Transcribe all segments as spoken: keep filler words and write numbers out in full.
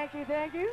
Thank you, thank you.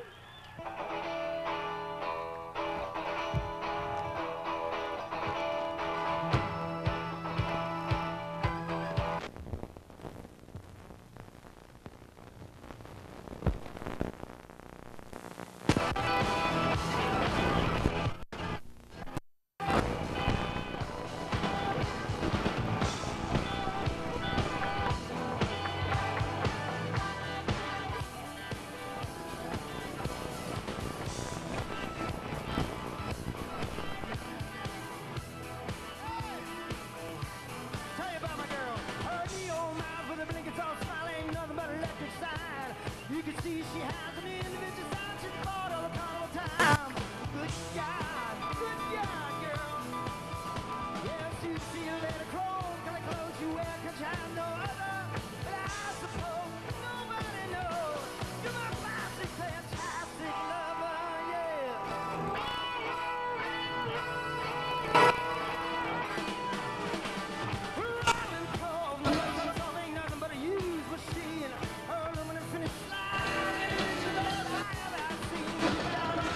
Tell you about my girl. Her neon eyes with her blinkers all smiling, ain't nothing but electric sign. You can see she has an individual sign. She's bought all the carnival time. Good God, good God, girl. Yes, you see her later clothes, kind of clothes you wear, 'cause you have no other. But I suppose nobody knows. You're my classic, fantastic lover, yeah. Rolling cold, my love song ain't nothing but a used machine. Her aluminum finish slide, she's the best I ever seen. Down the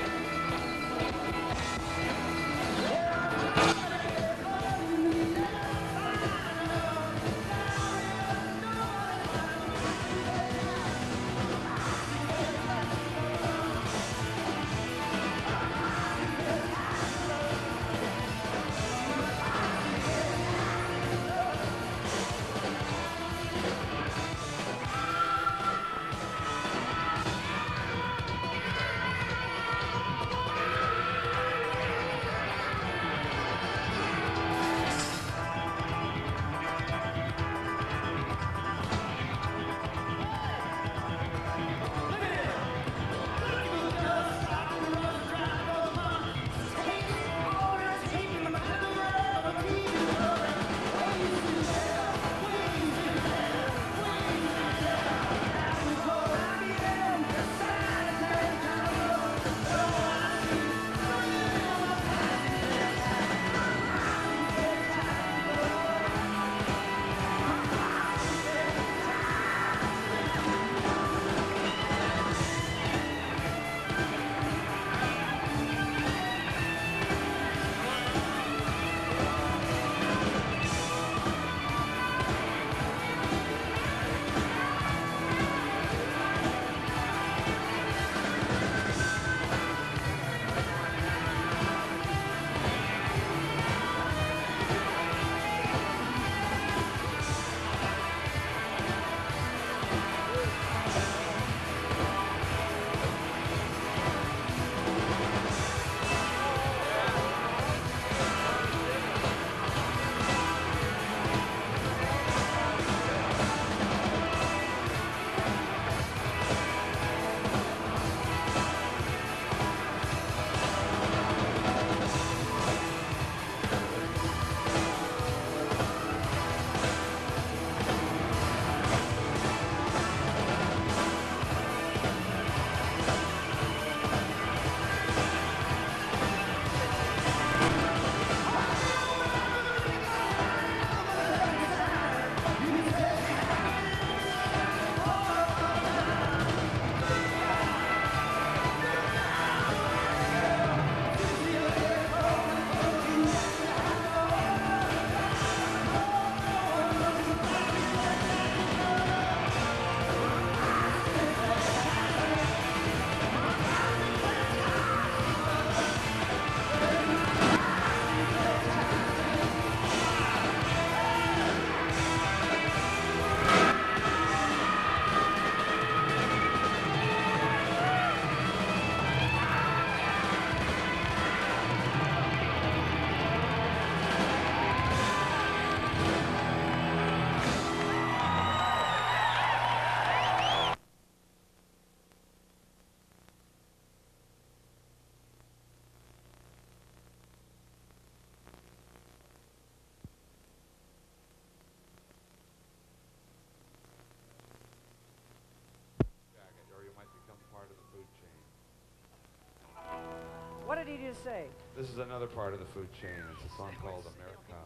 What did he just say? This is another part of the food chain. It's a song called America.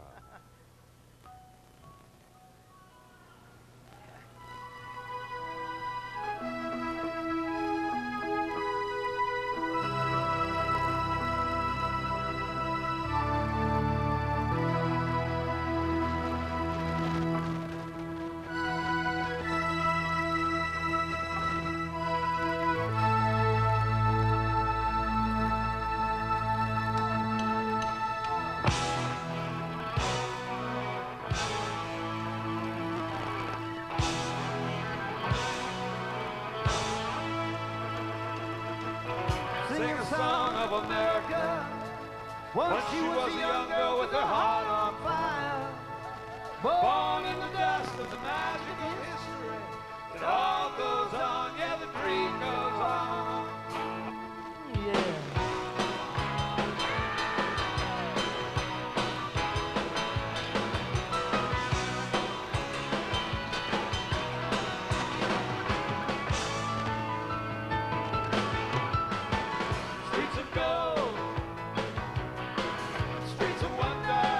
Once she was a young girl with her heart on fire, born in the dust of the magic of history. It all goes on, yeah, the dream goes on. Yeah. Streets of gold, streets of wonder,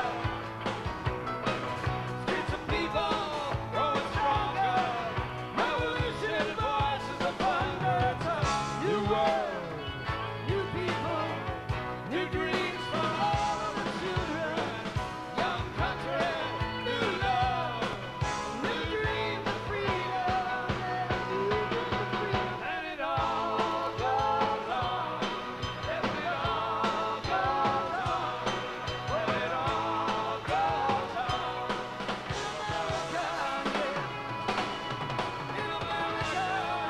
streets of people growing stronger, revolutionary voices of thunder. It's a new world, new people, new dreams for all of the children. Young country, new love, new dreams of freedom, new dreams of freedom. And it all goes on. Yes, it all goes on. Well, it all goes on. In America,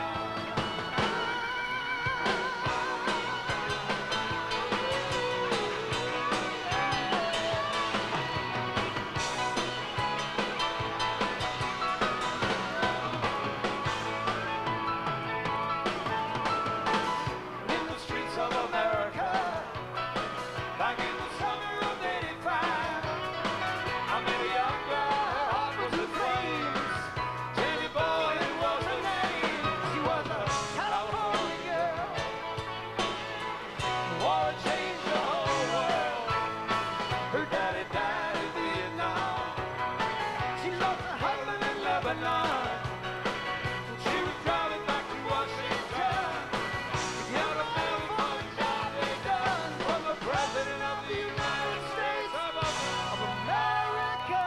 in the streets of America, back in the summer of eighty-five, I met a young girl, her heart was aflame. Jenny Boyd was her name. She was a California girl, war had changed the whole world. Her daddy died in Vietnam. She lost her husband in Lebanon. She was driving back to Washington. Young America for the job they done from the President of the United States of America.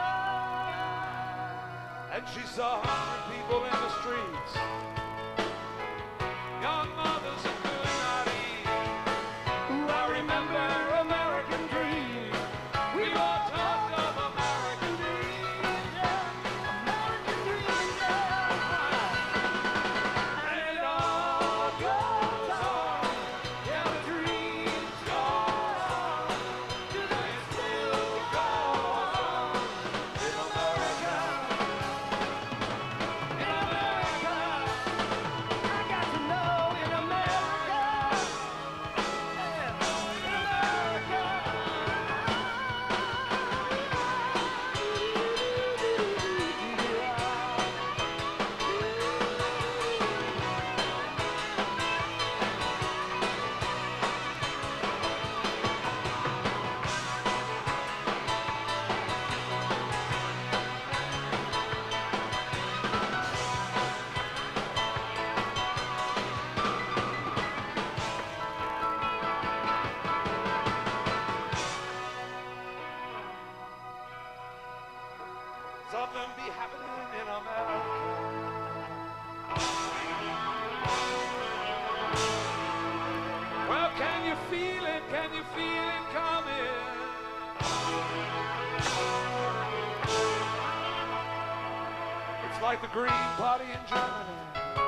And she saw hungry people in the streets, young mothers who could not eat. Ooh, I remember American dream. We all talked of American dreams, yeah. American dreams, yeah. And it all goes on. Yeah, the dreams go on. Do they still go on? In America, in America, I got to know in America, yeah, in Something be happening in America. Well, can you feel it? Can you feel it coming? It's like the Green Party in Germany.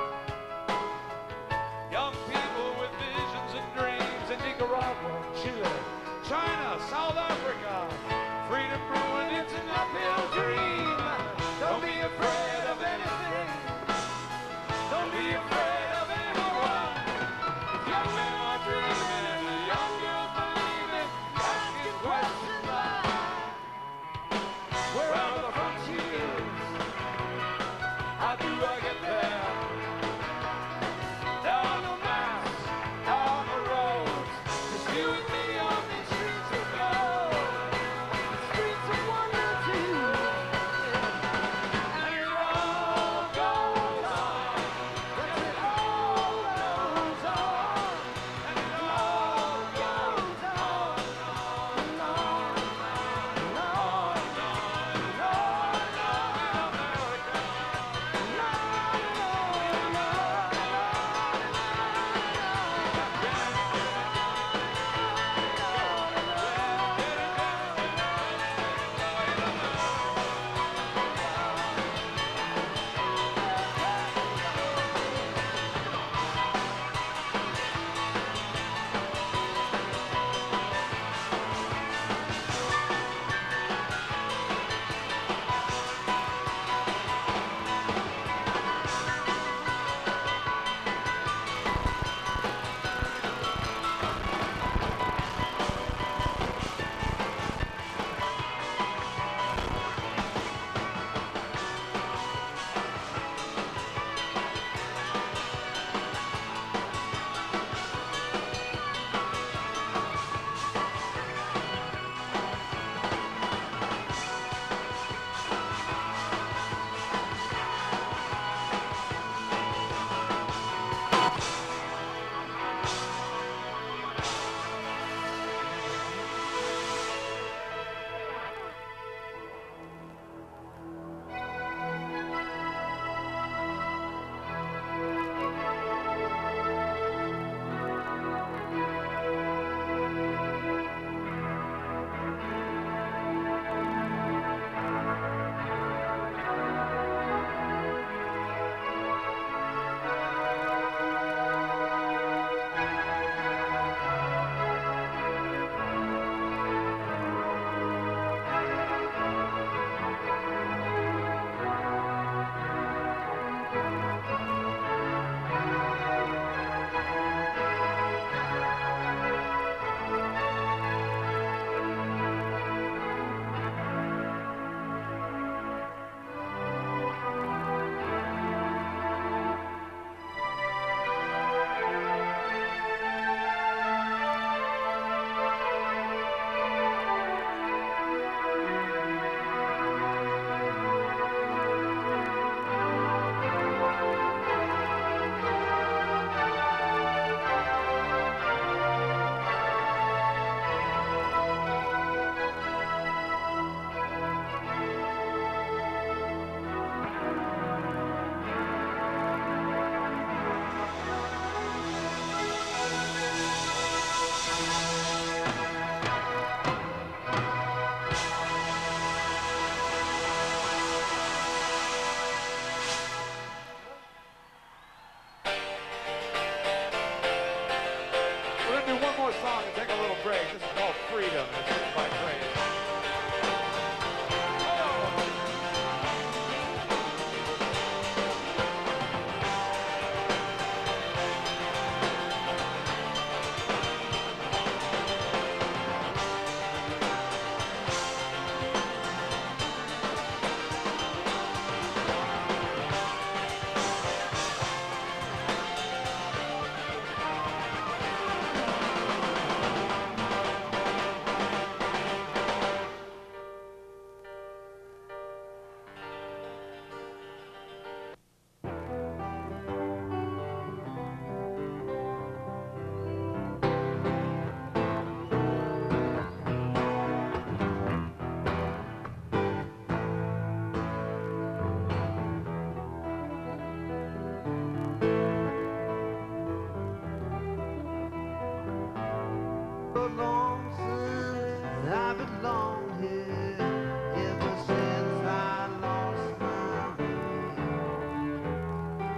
Young people with visions and dreams in Nicaragua, Chile, China, South Africa. Freedom brewing, it's an uphill dream. Don't be afraid of anything. Don't be afraid of anyone. Young men are dreaming and the young girls believing. Asking questions like, where are the frontiers? How do I get there? There are no maps.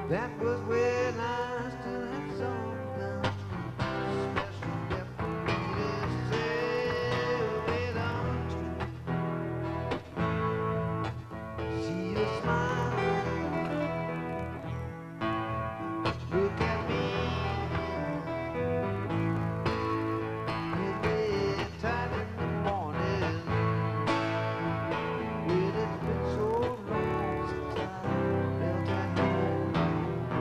That was when I still had some gun. Special deputies sail way down to see you smile. Look at me. It's way tight in the morning. Well, it's been so long since I felt at home.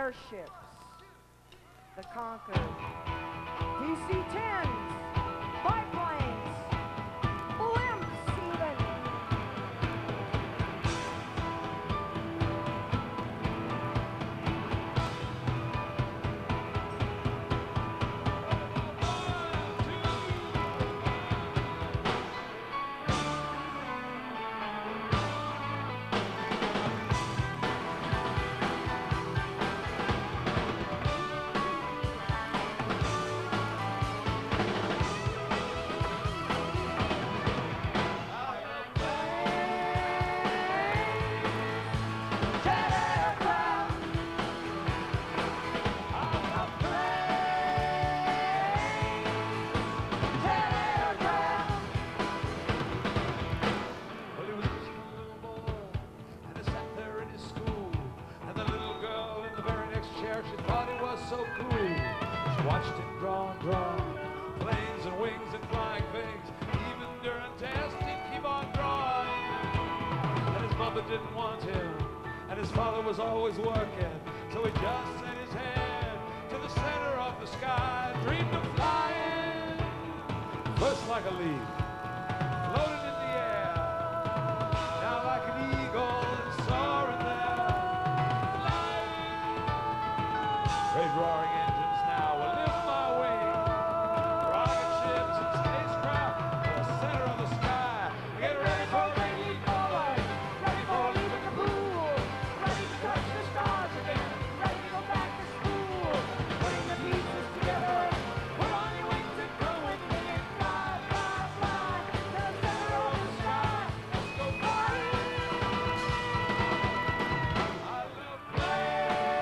warships, the Concord, D C tens, biplanes, blimps even. So cool. She watched him draw and draw planes and wings and flying things. Even during tests, he'd keep on drawing. And his mother didn't want him, and his father was always working. So he just set his head to the center of the sky, dreamed of flying. First like a leaf, floating in the air. Now like an eagle and soaring there. Great roaring engines now will lift my wings. Rocket ships and spacecraft to the center of the sky. Get ready for rainy boy, ready for leaving the pool, ready to touch the stars again, ready to go back to school. Putting the pieces together, put on your wings and go and wing it. Fly, fly, fly to the center of the sky. Let's go flying. I love flying.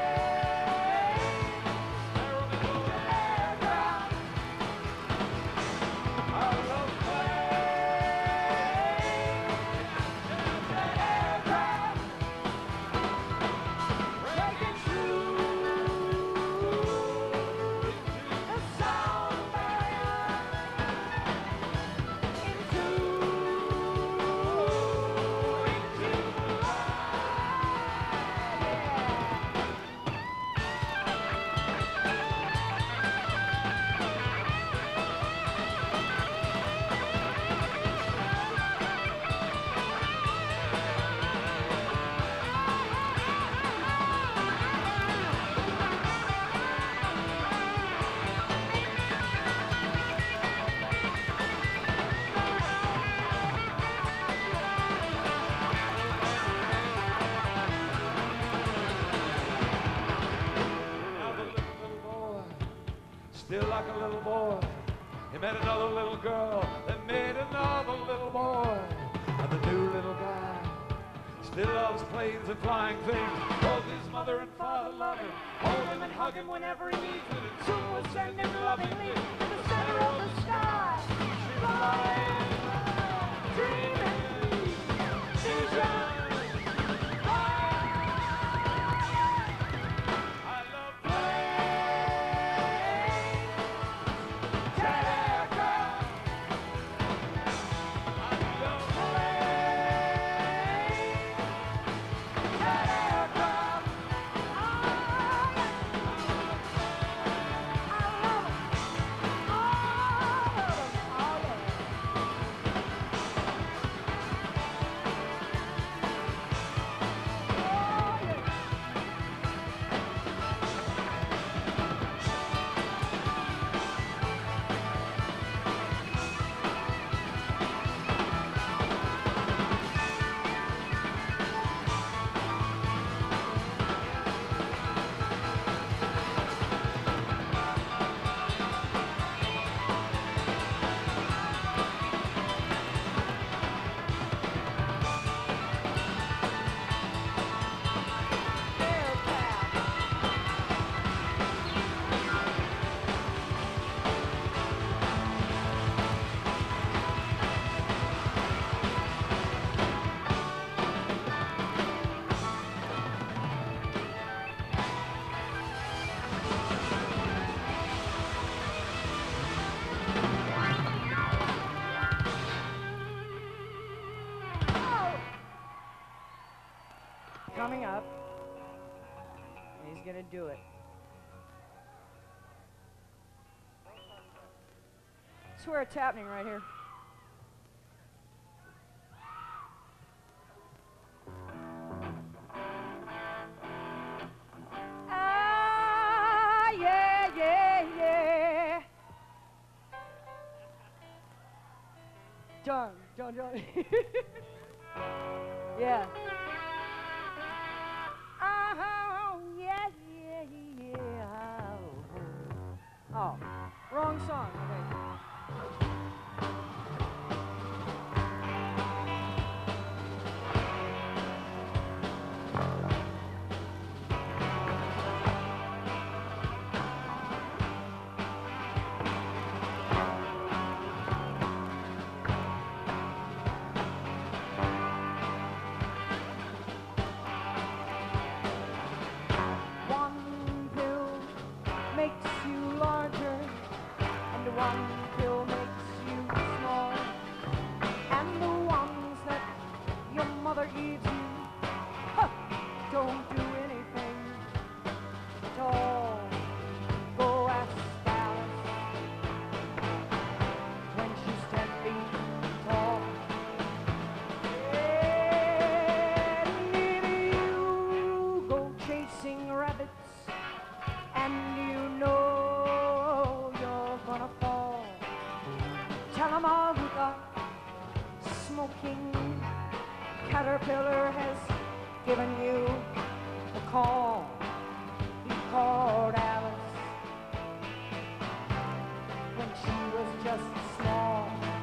Still like a little boy, he met another little girl, that made another little boy. And the new little guy still loves planes and flying things. Both his mother and father love him, hold him and hug him whenever he needs it. And soon we'll send him lovingly to the center of the sky. Flying, dreaming, vision. Coming up He's gonna do it. I swear it's happening right here. Ah, yeah, yeah, yeah. Done, done, done. Yeah. Oh, yeah, yeah, yeah. Oh, wrong song. Okay. One pill makes you larger, and one pill makes you small. And the ones that your mother gives you, huh, don't do anything at all. Go ask Alice when she's ten feet tall. And if you go chasing rabbits, and you know you're gonna fall, tell 'em all who got smoking caterpillar has given you a call. He called Alice when she was just small.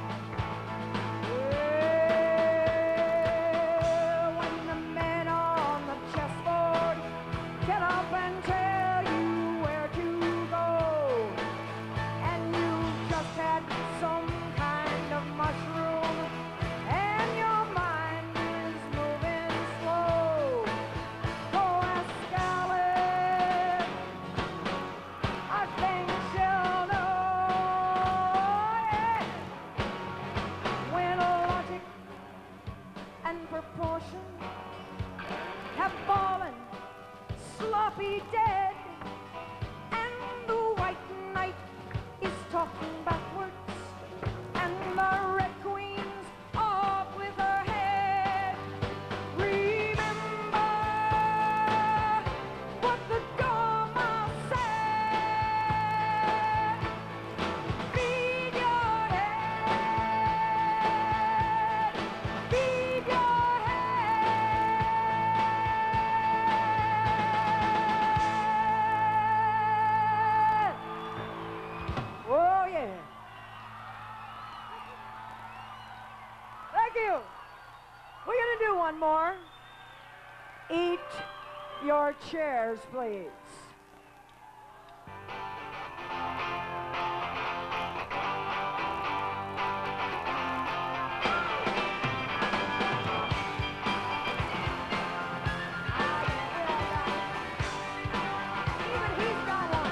Well, when the men on the chessboard get up and tell you where to go, and you just had some kind of mushroom, and your mind is moving slow, go ask Alice. I think she'll know, yeah. When logic and proportion have fallen sloppy dead, and the white knight is talking backwards, and the red queen's off with her head. Remember what the Dharma said. Feed your head, feed your head. Oh yeah. Thank you. We're gonna do one more. Eat your chairs, please. Even he's got one.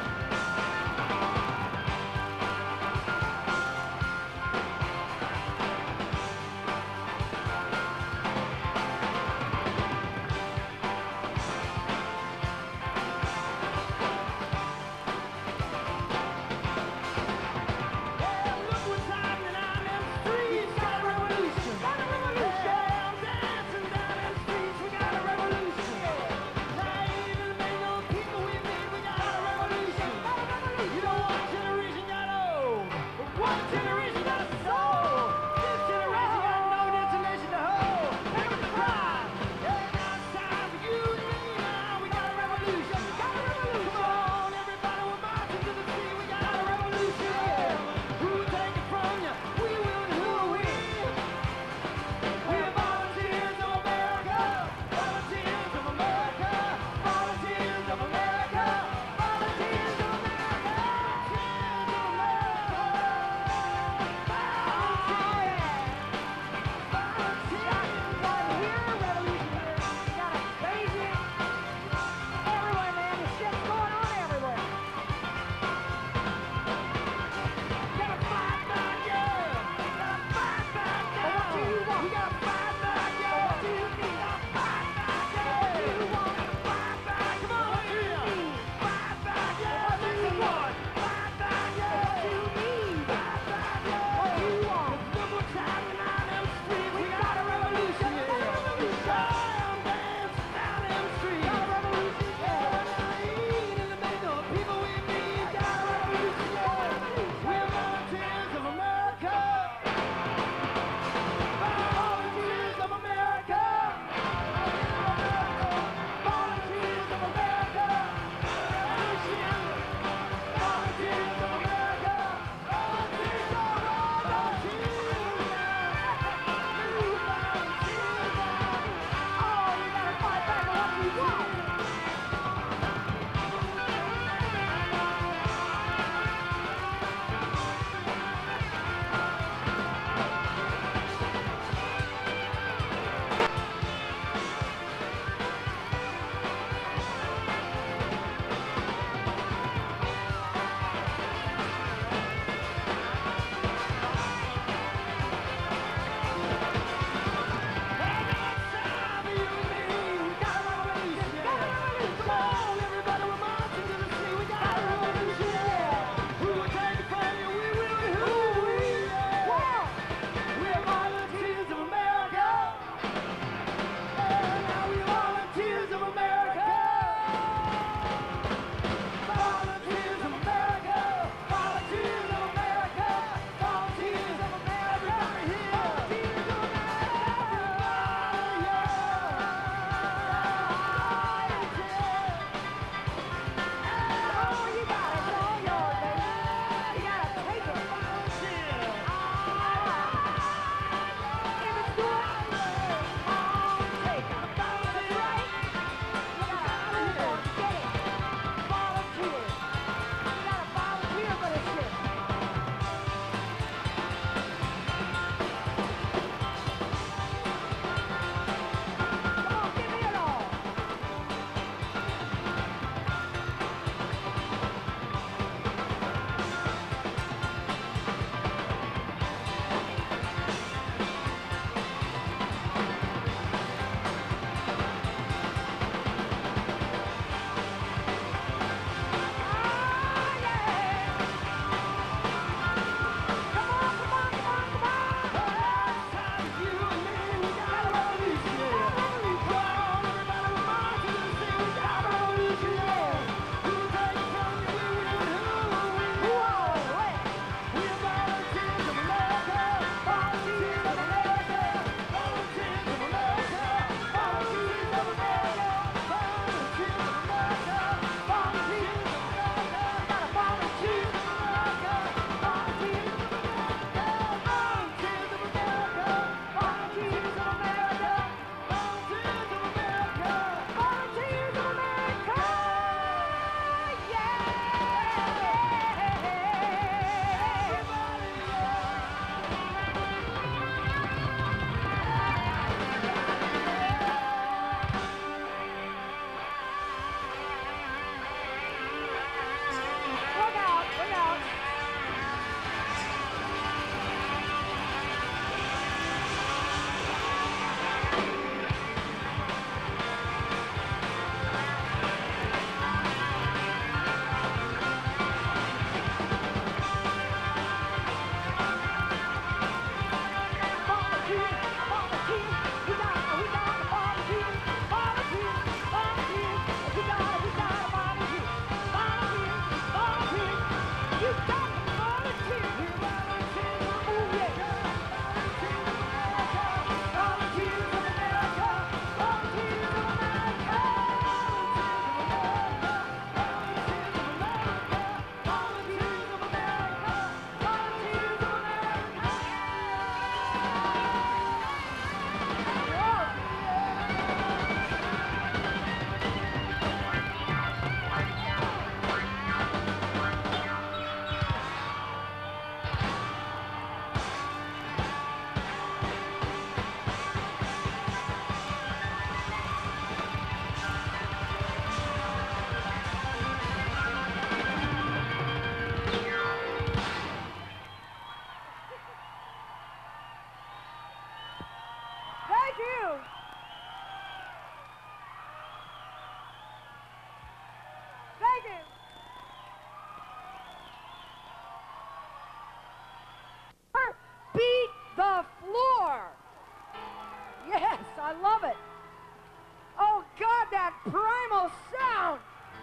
I love it. Oh, God, that primal sound.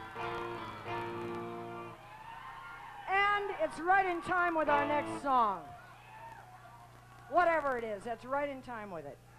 And it's right in time with our next song. Whatever it is, that's right in time with it.